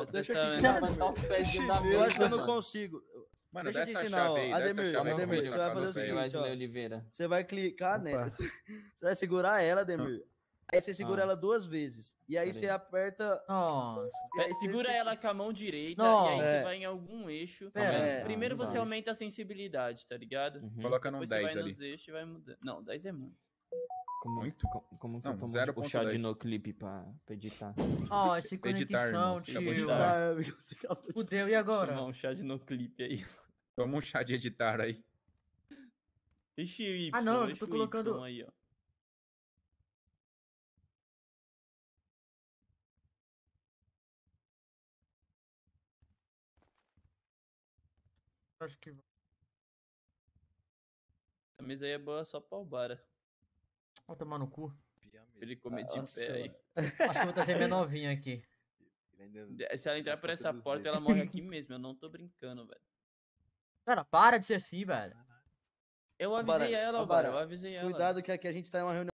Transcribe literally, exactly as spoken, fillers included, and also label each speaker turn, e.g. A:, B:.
A: Deixa
B: Deixa
A: essa-
B: eu te
A: não,
B: ensinar.
A: levantar os pezinhos da
B: Eu acho que eu
A: mesa,
B: não
A: mano.
B: consigo.
C: Mano,
B: Deixa
C: dá
B: eu te
C: essa
B: ensinar,
C: chave
B: ó.
C: aí, dá essa
B: Ademir,
C: chave aí.
B: Ademir,
C: vamos
B: você
C: na
B: vai
C: casa
B: fazer o
C: do
B: seguinte,
C: Pedro.
A: Wesley
B: ó.
A: Oliveira.
B: Você vai clicar
D: Opa.
B: nela. Você vai segurar ela, Ademir. Aí você segura
A: Ah.
B: ela duas vezes. E aí
A: Pera
B: você
A: aí.
B: aperta.
E: Nossa.
B: e aí
F: Pe-
B: você-
F: Segura
B: você-
F: ela com a mão direita
E: Nossa.
F: e aí
B: É.
F: você vai em algum eixo.
E: Pera.
B: É.
F: Primeiro
A: Ah, não
F: você
A: vai.
F: aumenta a sensibilidade, tá ligado?
A: Uhum.
C: Coloca num
F: Depois
C: dez
F: você vai
C: ali.
F: nos eixos e vai mudando. Não, dez é muito.
A: Como,
C: Muito?
A: co- Como que
C: Não,
A: eu tomo
C: zero
A: o
C: ponto
A: chá de
C: dez.
A: noclip pra, pra editar?
E: Ó, esse
C: Editar,
E: conexão,
C: irmão, você acabou de
E: tio.
C: dar.
B: Ah, amigo, você acabou de-
E: Fudeu, e agora?
F: Tomar um chá de noclip aí.
C: Toma um chá de editar aí.
F: Deixa o Y,
E: Ah, não, eu
F: deixa
E: tô
F: o
E: colocando-
F: Y aí, ó.
E: Acho que...
F: A mesa aí é boa só pra o Bara.
E: Vou tomar no cu.
F: Pra ele comer de
B: Nossa,
F: pé aí.
E: Acho que eu vou trazer minha novinha aqui.
F: Se ela entrar por essa porta, ela morre aqui mesmo. Eu não tô brincando, velho.
E: Cara, para de ser assim, velho.
F: Eu
B: Bara,
F: avisei ela,
B: ô,
F: Bara.
B: Bara,
F: Eu avisei ela.
B: Cuidado que aqui a gente tá em uma reunião.